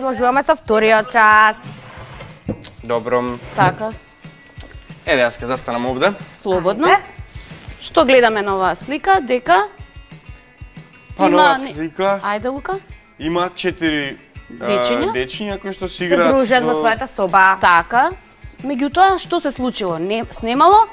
продолжуваме со вториот час. Добро. Така, Еве, јас ќе застанам овде. слободно. Што гледаме на оваа слика? Дека Па нова слика. Ајде, Лука. Има 4 дечиња кои што се Се играат дружат во својата соба. Така. Меѓутоа, што се случило? Не снемало?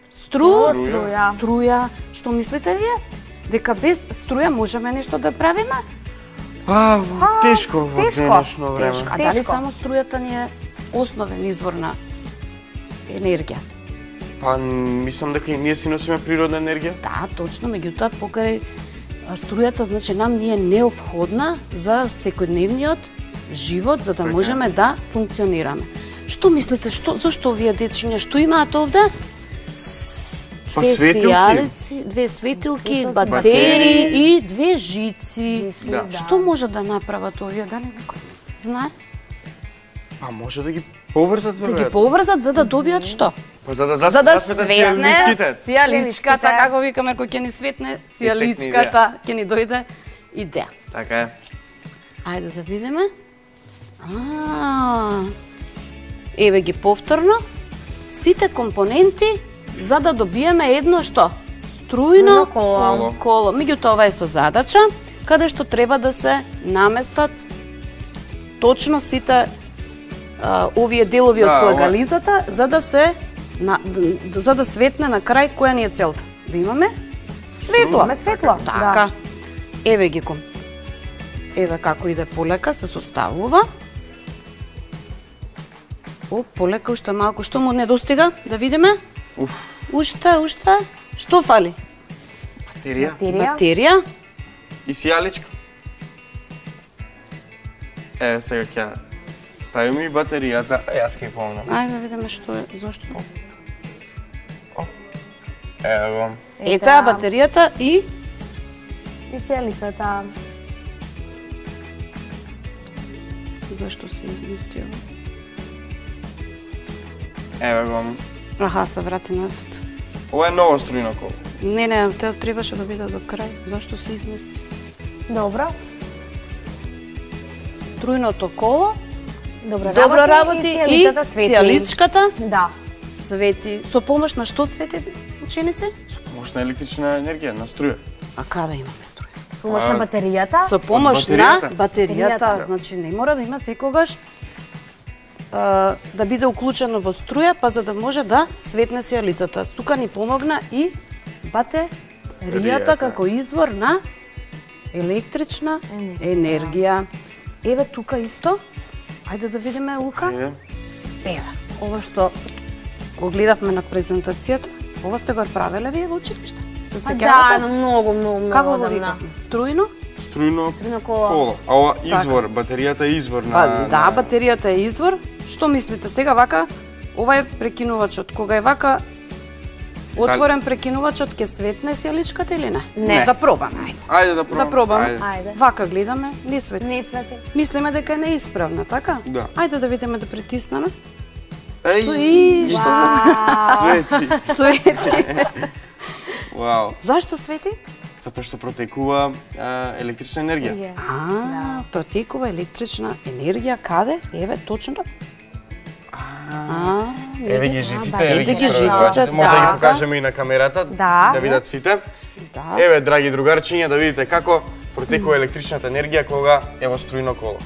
Струја. Што мислите вие? Дека без струја можеме нешто да правиме? Па, тешко во денешно време. Тешко. А дали само струјата ни е основен извор на енергија? Па, мислам дека и ние си носиме природна енергија. Да, точно, меѓутоа покрај струјата, значи нам ни е неопходна за секојдневниот живот, за да можеме да функционираме. Што мислите, зошто овие дечиња што имаат овде? Па светилки. Две светилки, батерии и две жици. Да. Што може да направат овие, дали некој знае? Па може да ги поврзат Да ги веројатно. поврзат за да добијат што? Па за да Светне засветат сијаличките. сијаличката, како викаме кој ќе ни светне, сијаличката ќе ни дојде идеја. Така е. Ајде да видиме. Еве ги повторно. Сите компоненти за да добиеме едно што? Струјно коло. Меѓутоа ова е со задача, каде што треба да се наместат точно сите овие делови од слагалицата за да светне на крај која ни е целта. Да имаме светло. Имаме светло. Така. Еве ги ком. Еве како иде полека, се составува. Полека, уште малку. Што му недостига? Да видиме. Уште. Што фали? Батерија. И сијаличка. Еве сега ќе ставиме и батеријата, а јас ќе помнам. Ајде да видиме што е, зошто. Ево. Ета батеријата и сијалицата. зашто се измести ова? Еве го. Аха, се врати назад. Ова е ново струјно коло. Не, те требаше да биде до крај. Зашто се измести? Добро. Струјното коло Добро работи и сијалицата свети. сијаличката Да. свети. Со помош на што свети, ученици? Со помош на електрична енергија, на струја. А каде имаме струја? Со помош на батеријата. Со помош на батеријата. батеријата. Значи не мора да има секогаш да биде уклучено во струја, па за да може да светне сијалицата. Тука ни помогна и батеријата како извор на електрична енергија. Еве тука исто. Ајде да видиме, Лука. Еве, ова што го гледавме на презентацијата, ова сте го правеле вие во училиште? Се сеќавате? Да, многу. Како го викавме? Струјно? Струјно коло. А ова извор, батеријата е извор на... Па да, батеријата е извор. Што мислите сега вака? Ова е прекинувачот. Кога е вака отворен прекинувачот, ќе светне сијаличката или не? Не. Да пробаме, ајде. Ајде да пробаме. Да пробаме. Ајде. Вака гледаме, не свети. Не свети. Мислиме дека е неисправна, така? Да. Ајде да видиме да притиснеме. Еј, Што се свети. свети? Вау. Зашто свети? Затоа што протекува електрична енергија. Протекува електрична енергија каде? Еве, точно. Еве ги жиците, Ете ги жиците, може да да. ги покажеме и на камерата, Да. да видат сите. Да. Еве, драги другарчиња, да видите како протекува електричната енергија кога е во струјно коло.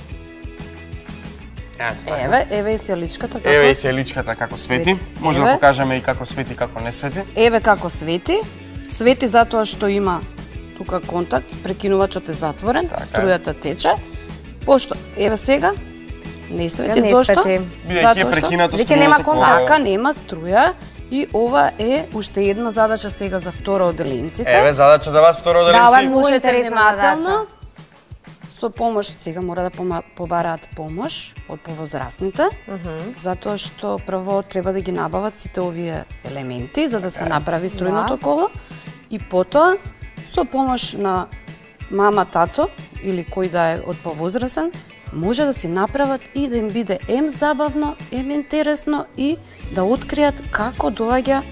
Еве и сијаличката како. Еве и сијаличката како свети. Свети. Може да Еве. покажеме и како свети, како не свети. Еве како свети. Свети затоа што има тука контакт, прекинувачот е затворен, струјата тече. Пошто, еве сега, не свети, Не зошто? свети. Бидејќи е прекинато Веќе нема струјното коло. контакт. Така, нема струја и ова е уште една задача сега за второ оделенците. Еве задача за вас второ Да, ова е оделенци. многу Слушајте интересна внимателно. задача. Со помош, сега мора да побараат помош од повозрасните, затоа што прво треба да ги набават сите овие елементи за да се направи струјното коло и потоа со помош на мама, тато или кој да е од повозрасен, може да си направат и да им биде ем забавно, ем интересно и да откријат како доаѓа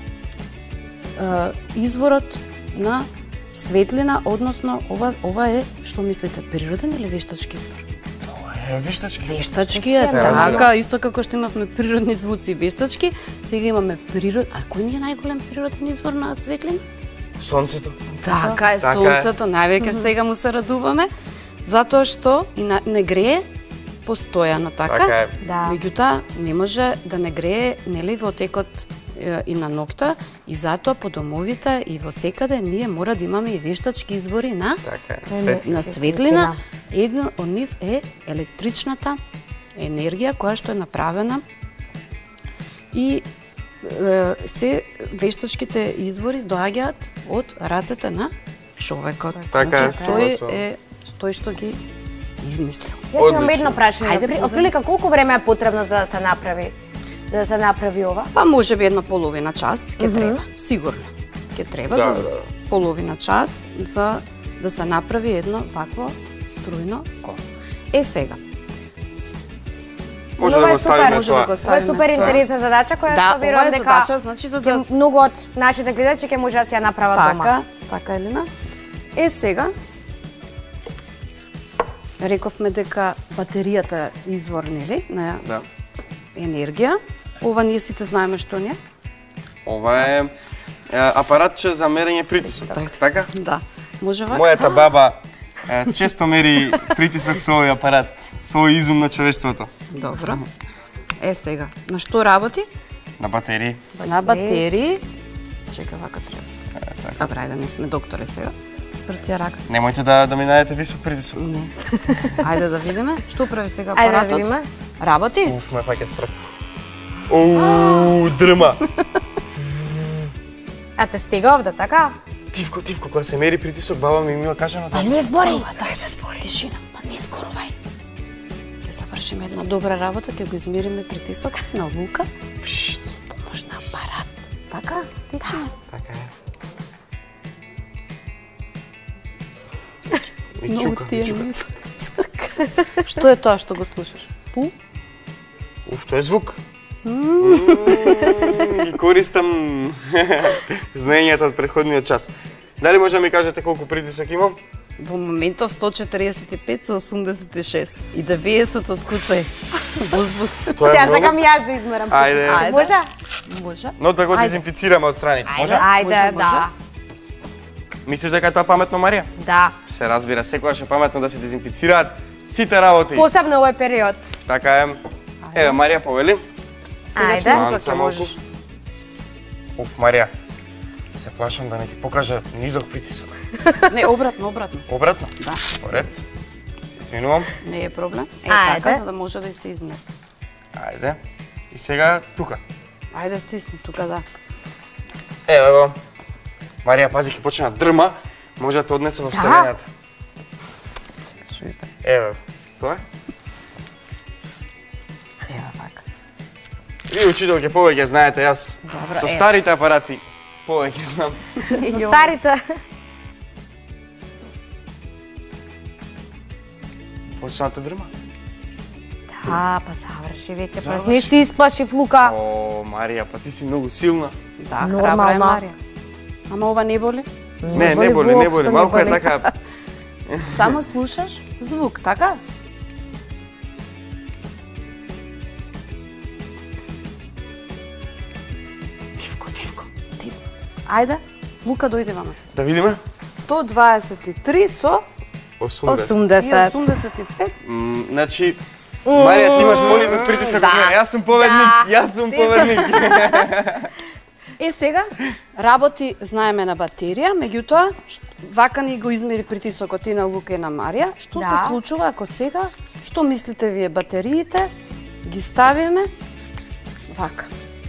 изворот на светлина, односно ова е, што мислите, природен или вештачки извор? Вештачки. Вештачки е така, исто како што имавме природни звуци вештачки, сега имаме А кој ни е најголем природен извор на светлина? Сонцето. Така е, сонцето, највеќе сега му се радуваме, затоа што и не грее постојано, така? Така е. Да. Меѓутоа, не може да не грее, нели, во текот и на ноќта, и затоа по домовите и во секаде ние мора да имаме и вештачки извори на Така е. на светлина. Едно од нив е електричната енергија која што е направена и се вештачките извори доаѓаат од рацете на човекот. Така е, Тој е тој што ги измислил. Јас имам едно прашање. Ајде, Отприлика колку време е потребно за да се направи ова? Па може би една половина час ќе треба, сигурно. Ќе треба Да, да, да. половина час за да се направи едно вакво струјно коло. Сега. Може Но да ова е го ставиме супер, може да тоа. го Ова е ставиме супер тоа. интересна задача која Да, што верувам ова е дека задача, значи за да многу од нашите гледачи ќе може да си ја направат дома. Така Елина. Сега рековме дека батеријата е извор, нели, на Да. енергија. Ова ние сите знаеме што не е. Ова е апаратче за мерење притисок. Така? Да. Може вака? Мојата баба често мери притисок со овој апарат, со овој изум на човештвото. Добро. Сега, на што работи? На батерии. На батерии. Чека, вака треба. Добра, ајде, не сме доктори сега. Свртија рака. Немојте да ми најдете висок притисок. Не. Ајде да видиме. Што прави сега Ајде да апаратот? видиме. Работи? Уф, ме фаќа страх. Дрма. А те стига овде, така? Тивко, кога се мери притисок, баба ми има кажано да Не збори. Да се збори. Тишина, па не зборувај. Ќе завршиме една добра работа, ќе го измериме притисок на Лука со помош на апарат. Така? Тишина. Така е. И Многу чука, ти е и чука. Што е тоа што го слушаш? Пу? Уф, тоа е звук. Ги користам знаењата од претходниот час. Дали може да ми кажете колку притисок имам? Во моментов 145 со 86 и 90 од куцај. Возбуд. Тоа е Сега многу. сакам јас да измерам. Ајде. Може? Може? Но да го Ајде. дезинфицираме од страните, може? Ајде, Може, да. Мислиш дека е тоа паметно, Марија? Да. Се разбира, секогаш е паметно да се дезинфицираат сите работи. Посебно овој период. Така е. Еве, Марија повели. Сега Ајде. што Малку, ќе можеш. Уф, Марија, се плашам да не ти покажа низок притисок. Не, обратно. Обратно? Да. Поред. Се извинувам. Не е проблем. Ајде. Така, за да може да се измери. Ајде. И сега тука. Ајде стисни тука, да. Еве го. Марија, пази, ќе почне да дрма. Може да те однесе во вселената. Еве, тоа е. Ева вака. Ви учителке повеќе знаете, јас Добро, со е. старите апарати повеќе знам. За старите. Почна да дрма. Да, па заврши веќе, па Заврши. не си исплашив Лука. О, Марија, па ти си многу силна. Да, храбра е Нормално. Марија. Ама ова не боли? Не боли, воопшто малку е боли. така. Само слушаш звук, така? Тивко. Ајде, Лука дојде вама се. Да видиме. 123 со 80. и 85. Значи, Марија, ти имаш понизок притисок од мене. Јас сум победник. Сега работи, знаеме, на батерија, меѓутоа вака ни го измери притисокот и на Лука и на Марија. Што се случува ако сега, што мислите вие, батериите ги ставиме вака?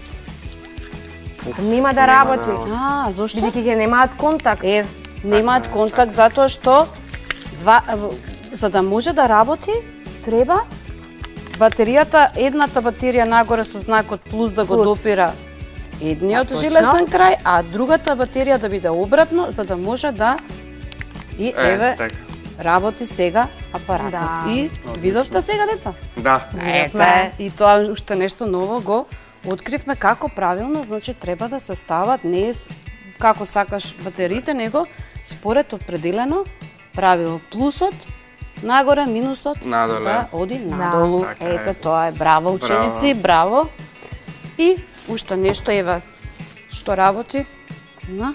Нема да работи. Зошто? Бидејќи ќе немаат контакт. Немаат контакт затоа што за да може да работи, треба батеријата, едната батерија нагоре со знакот плюс да го Плюс. допира едниот Точно. железен крај, а другата батерија да биде обратно, за да може да и еве така. работи сега апаратот. Да. И видовте сега, деца? Да. Ете, и тоа уште нешто ново го откривме како правилно, значи треба да се стават не како сакаш батериите, него според определено правило. Плюсот нагоре, минусот Надоле. да оди надолу. Така е. Ете, тоа е. Браво, ученици, браво. И уште нешто, еве, што работи на...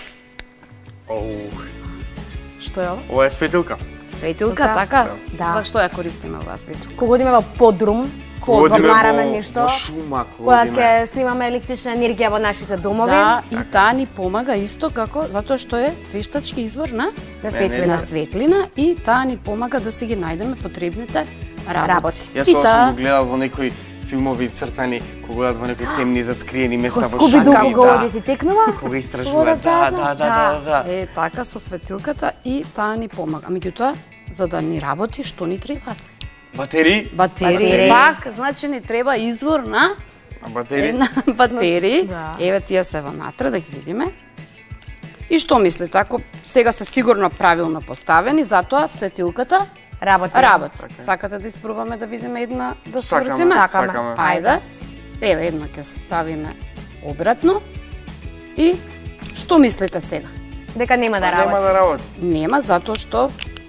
Што е ова? Ова е светилка. Светилка, Така. така? Да. Зашто ја користиме оваа светилка? Кога одиме во подрум, кога одмараме нешто, Во шума, кога ќе снимаме електрична енергија во нашите домови, Да, и таа ни помага исто како, затоа што е вештачки извор на на светлина. светлина и таа ни помага да си ги најдеме потребните работи. Јас И ова таа сум го гледал во некои филмови цртани, кога одат во некои темни зацкриени места Во во Скуби-Ду шуми, кога да. одите текнува, Кога истражуваат, да. е така со светилката и таа ни помага. Меѓутоа, за да ни работи, што ни требаат? Батерии? Батерии. Пак, значи ни треба извор на Батерии? на батерии. Да. Еве тие се внатре, да ги видиме. И што мислите, ако сега се сигурно правилно поставени, затоа светилката работи. работи. Сакате да испробаме да видиме една, да Сакаме, свртиме? сакаме. Ајде. Еве една ќе се ставиме обратно. И што мислите сега? Дека нема да Нема работи. да работи. Нема, затоа што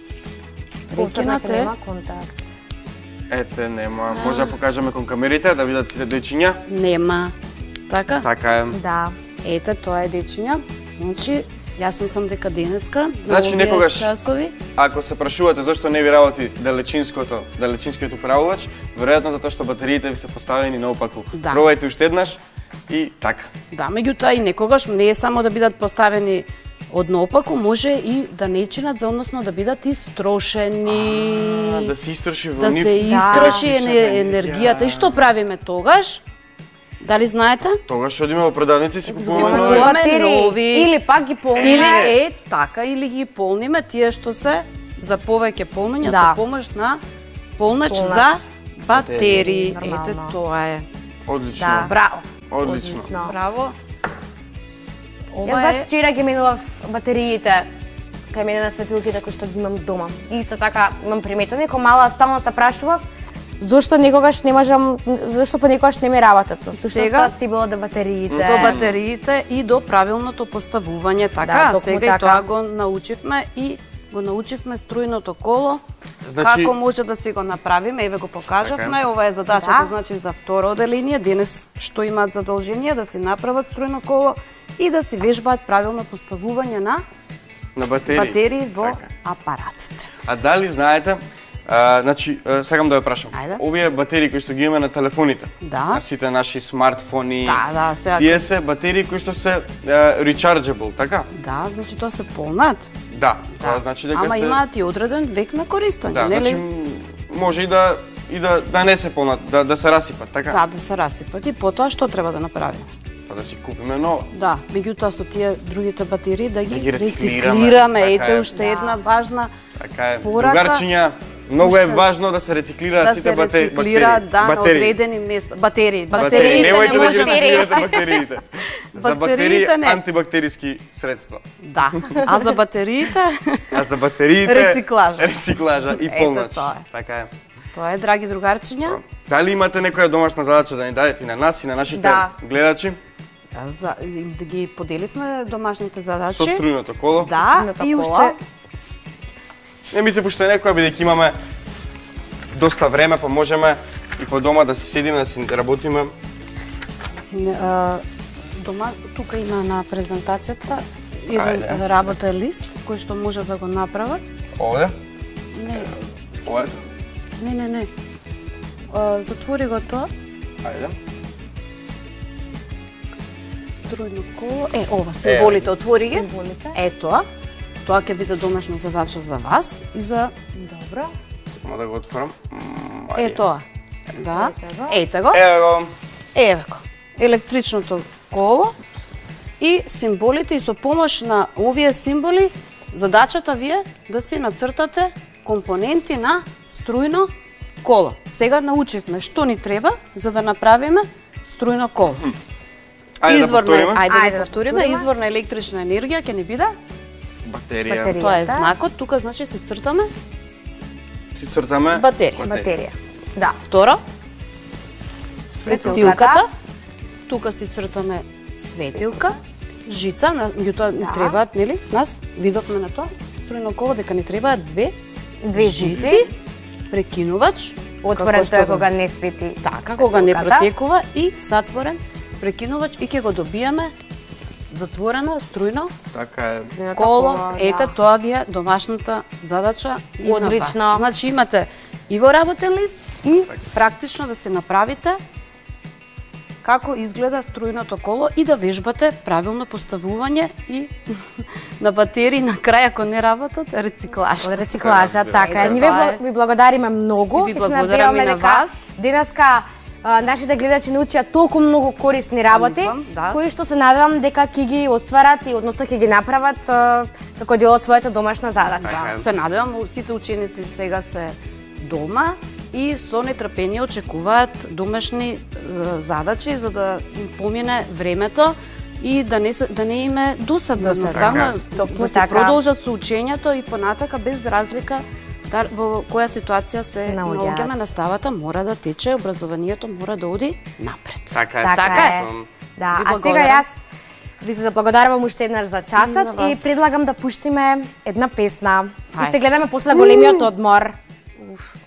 рекинат е Нема контакт. Ете, нема. Може да покажеме кон камерите, да видат сите дојчиња. нема. Така? Така е. Да. Ете, тоа е дечиња. Значи, јас мислам дека денеска, Значи, на овие некогаш- часови, Ако се прашувате зашто не ви работи далечинскиот управувач, веројатно затоа што батериите ви се поставени наопаку. Да. Пробајте уште еднаш и така. да, меѓутоа и некогаш не е само да бидат поставени од наопаку, може и да не чинат, за односно да бидат истрошени. Да се истроши во да нив. се истроши Да. енергијата. И што правиме тогаш? Дали знаете? Тогаш одиме во продавници си купуваме Купуваме нови. нови. Батерии. Или пак ги Или полниме. е така, или ги полниме тие што се за повеќе полнење Да. со помош на полнач Полнач. за батерии. Нормално. Ете, тоа е. Одлично. Да. Браво. Одлично. Браво. Јас Ова баш е вчера ги менував батериите кај мене на светилките кои што ги имам дома. И исто така имам приметено, како мала стално се прашував зошто некогаш не можам, зошто понекогаш не ми работат. Но всушност Сега- тоа си било до батериите. до батериите и до правилното поставување, така? Да, токму Сега така. и тоа го научивме и го научивме струјното коло. Значи- Како може да си го направиме, еве го покажавме. Така. Ова е задачата, Да. значи за втора оделение, денес што имаат задолжение да си направат струјно коло и да си вежбаат правилно поставување на На батерии. батерии во Така. апаратите. А дали знаете, значи, сакам да ве прашам. Ајде. Овие батерии кои што ги имаме на телефоните, Да. на сите наши смартфони, Да, сега. тие се батерии кои што се rechargeable, така? Да, значи тоа се полнат. Да, тоа значи дека Ама се... имаат и одреден век на користење, Да, нели? значи може и да не се полнат, да се расипат, така? Да, да се расипат. И потоа што треба да направиме? Па да си купиме ново. Да, меѓутоа со тие другите батерии да ги рециклираме. рециклираме. Така Ете е. уште една важна Така е. порака. Другарчиња, многу е Уште- важно да се рециклираат да сите се рециклираат да, на батерии. одредени места. Батерии. Батерии, Батериите немојте не да ги можеме. рециклирате батериите. За батерии Батериите не. антибактериски средства. Да, а за батериите А за батериите Рециклажа. Рециклажа и Ето полнач. тоа е. Така е. тоа е, драги другарчиња. Дали имате некоја домашна задача да ни дадете и на нас и на нашите Да. гледачи Да ги поделивме домашните задачи. со струјното коло? Да, Струјното и коло. уште Не ми се пуште некоја бидејќи имаме доста време, па можеме и по дома да си седиме, да си работиме. дома тука има на презентацијата еден Ајде. работен лист кој што може да го направат. Овде? Не, Овде? не. Затвори го тоа. Ајде. Струјно коло. Ова, символите, отвори ги. Символите. Тоа. Тоа ќе биде домашна задача за вас и за... Добро. Само да го отворам. Тоа. Да. Ете го. Ете го. Еве го. Еве го. Електричното коло и символите, и со помош на овие символи задачата ви е да си нацртате компоненти на струјно коло. Сега научивме што ни треба за да направиме струјно коло. Ајде да Извор на, повториме. ајде Ајде да да повториме, повториме. извор на електрична енергија ќе ни биде. Батерија. Батерија. Тоа е Батеријата. знакот, тука значи се цртаме Си цртаме батерија. Батерија. Да. Второ, Светилката. светилката. Тука си цртаме светилка, жица, меѓутоа ни Да. требаат, нели? Нас видовме на тоа струјно коло дека ни требаат две Две жици, прекинувач, отворен тој кога не свети. така, кога не протекува и затворен прекинувач и ќе го добиеме затворено, струјно Така е. коло. Ете, тоа ви е домашната задача и на Одлично. вас. Значи имате и во работен лист и практично да се направите како изгледа струјното коло и да вежбате правилно поставување и на батерии на крај ако не работат, рециклаж. Од рециклажа, така е. Ние ви благодариме многу И ви благодараме на вас. Денеска нашите гледачи научија толку многу корисни работи, кои што се надевам дека ќе ги остварат и односно ќе ги направат како дел од својата домашна задача. Се надевам, сите ученици сега се дома и со нетрпение очекуваат домашни задачи за да им помине времето и да не им е досадно, едноставно да се продолжат со учењето и понатака без разлика во која ситуација се наоѓаме, наставата мора да тече, образованието мора да оди напред. Така е. Така е. Да, а сега јас ви се заблагодарувам уште еднаш за часот и предлагам да пуштиме една песна. И се гледаме после големиот одмор.